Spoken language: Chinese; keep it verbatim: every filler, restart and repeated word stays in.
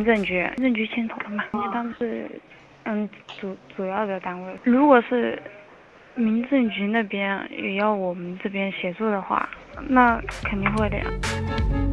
政局，民政局牵头的嘛，因为他们是嗯主主要的单位。如果是民政局那边也要我们这边协助的话，那肯定会的呀。